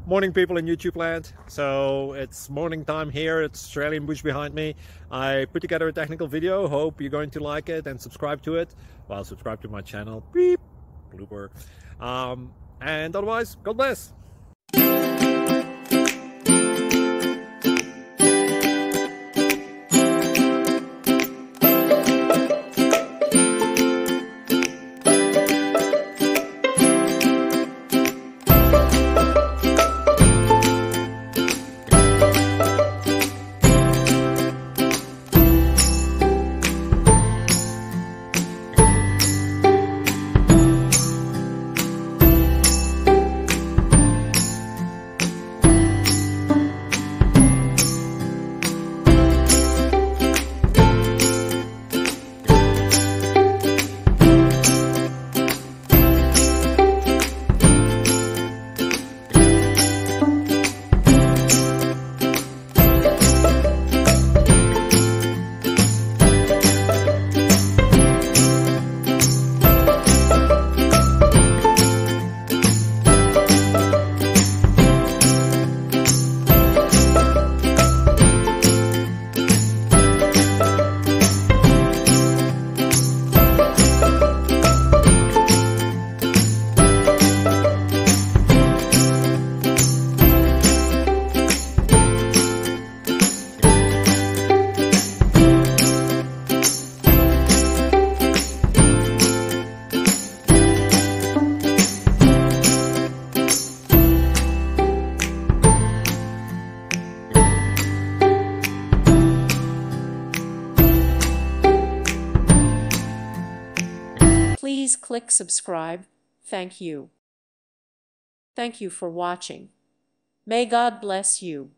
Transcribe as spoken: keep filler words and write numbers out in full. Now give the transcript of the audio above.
Morning, people in YouTube land. So it's morning time here. It's Australian bush behind me. I put together a technical video. Hope you're going to like it and subscribe to it. Well, subscribe to my channel. Beep. Blooper. Um, and otherwise, God bless. Please click subscribe. Thank you. Thank you for watching. May God bless you.